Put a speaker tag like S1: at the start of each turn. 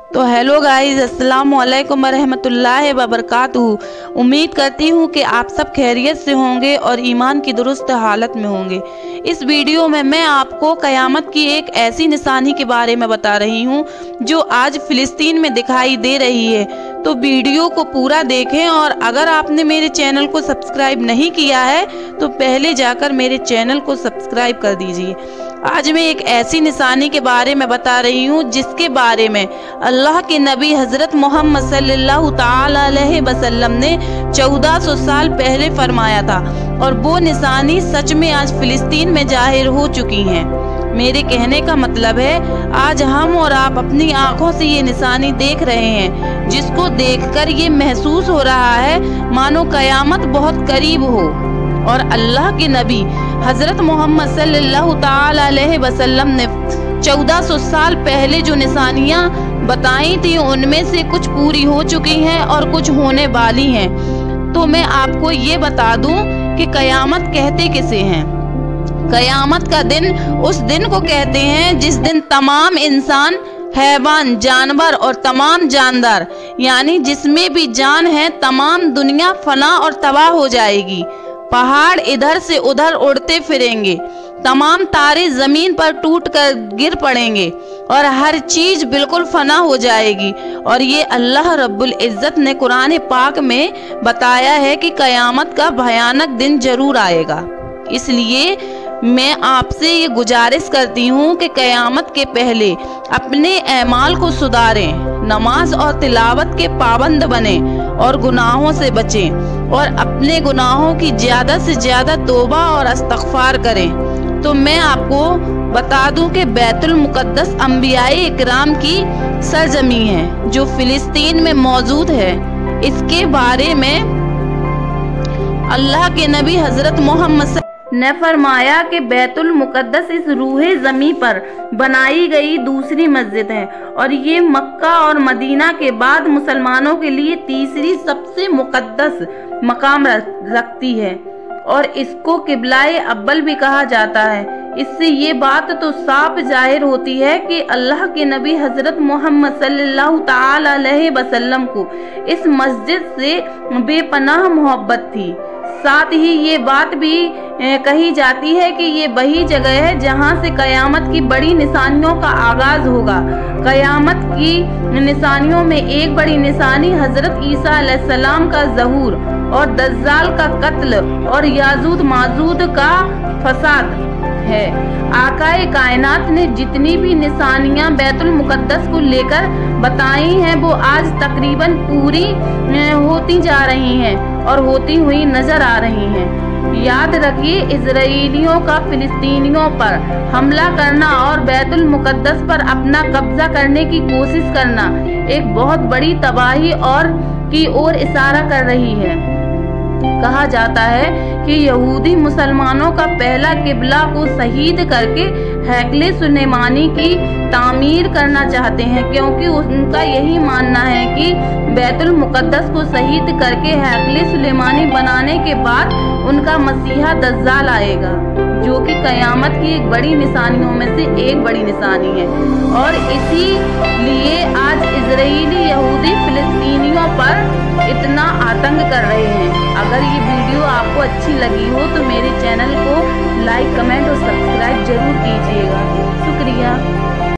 S1: तो hello guys, अस्सलाम वालेकुम रहमतुल्लाहि व बरकातुहू। उम्मीद करती हूँ कि आप सब खैरियत से होंगे और ईमान की दुरुस्त हालत में होंगे। इस वीडियो में मैं आपको क़यामत की एक ऐसी निशानी के बारे में बता रही हूँ जो आज फ़िलिस्तीन में दिखाई दे रही है। तो वीडियो को पूरा देखें और अगर आपने मेरे चैनल को सब्सक्राइब नहीं किया है तो पहले जाकर मेरे चैनल को सब्सक्राइब कर दीजिए। आज मैं एक ऐसी निशानी के बारे में बता रही हूँ जिसके बारे में अल्लाह के नबी हज़रत मोहम्मद सल्लल्लाहु ताला अलैहि वसल्लम ने 1400 साल पहले फरमाया था और वो निशानी सच में आज फ़िलिस्तीन में ज़ाहिर हो चुकी हैं। मेरे कहने का मतलब है आज हम और आप अपनी आंखों से ये निशानी देख रहे हैं, जिसको देखकर ये महसूस हो रहा है मानो क़यामत बहुत करीब हो। और अल्लाह के नबी हज़रत मोहम्मद सल्लल्लाहु ताला अलैहि वसल्लम ने 1400 साल पहले जो निशानियाँ बताई थी उनमें से कुछ पूरी हो चुकी हैं और कुछ होने वाली हैं। तो मैं आपको ये बता दूं कि क़यामत कहते किसे हैं। क़यामत का दिन उस दिन को कहते हैं जिस दिन तमाम इंसान, हैवान, जानवर और तमाम जानदार यानी जिसमें भी जान है तमाम दुनिया फना और तबाह हो जाएगी। पहाड़ इधर से उधर उड़ते फिरेंगे, तमाम तारे जमीन पर टूट कर गिर पड़ेंगे और हर चीज बिल्कुल फना हो जाएगी। और ये अल्लाह रब्बुल इज़्ज़त ने कुरान पाक में बताया है कि क़यामत का भयानक दिन जरूर आएगा। इसलिए मैं आपसे ये गुजारिश करती हूँ कि क़यामत के पहले अपने अमाल को सुधारें, नमाज और तिलावत के पाबंद बने और गुनाहों से बचें और अपने गुनाहों की ज़्यादा से ज़्यादा तौबा और इस्तिग़फ़ार करें। तो मैं आपको बता दूं कि बैतुल मुक़द्दस अंबियाए इकराम की सरजमी है जो फ़िलिस्तीन में मौजूद है। इसके बारे में अल्लाह के नबी हज़रत मोहम्मद ने फरमाया कि बैतुल मुक़द्दस इस रूहे ज़मी पर बनाई गई दूसरी मस्जिद है और ये मक्का और मदीना के बाद मुसलमानों के लिए तीसरी सबसे मुक़द्दस मकाम रखती है और इसको किबलाए अव्वल भी कहा जाता है। इससे ये बात तो साफ जाहिर होती है कि अल्लाह के नबी हज़रत मोहम्मद सल्लल्लाहु ताला अलैहि वसल्लम को इस मस्जिद से बेपनाह मोहब्बत थी। साथ ही ये बात भी कही जाती है कि ये वही जगह है जहाँ से क़यामत की बड़ी निशानियों का आगाज होगा। क़यामत की निशानियों में एक बड़ी निशानी हज़रत ईसा अलैहिस्सलाम का ज़हूर और दज्जाल का कत्ल और याजूद माजूद का फसाद है। आकाए कायनात ने जितनी भी निशानियां बैतुल मुक़द्दस को लेकर बताई हैं वो आज तकरीबन पूरी होती जा रही हैं और होती हुई नजर आ रही हैं। याद रखिए, इजराइलियों का फिलिस्तीनियों पर हमला करना और बैतुल मुक़द्दस पर अपना कब्जा करने की कोशिश करना एक बहुत बड़ी तबाही और की ओर इशारा कर रही है। कहा जाता है कि यहूदी मुसलमानों का पहला किबला को शहीद करके हैकले सुलेमानी की तामीर करना चाहते हैं, क्योंकि उनका यही मानना है कि बैतुल मुक़द्दस को शहीद करके हैकले सुलेमानी बनाने के बाद उनका मसीहा दज्जाल आएगा, जो कि क़यामत की एक बड़ी निशानियों में से एक बड़ी निशानी है। और इसीलिए आज इजरायली यहूदी फिलिस्तीनियों पर इतना आतंक कर रहे हैं। अगर ये वीडियो आपको अच्छी लगी हो तो मेरे चैनल को लाइक, कमेंट और सब्सक्राइब जरूर कीजिएगा। शुक्रिया।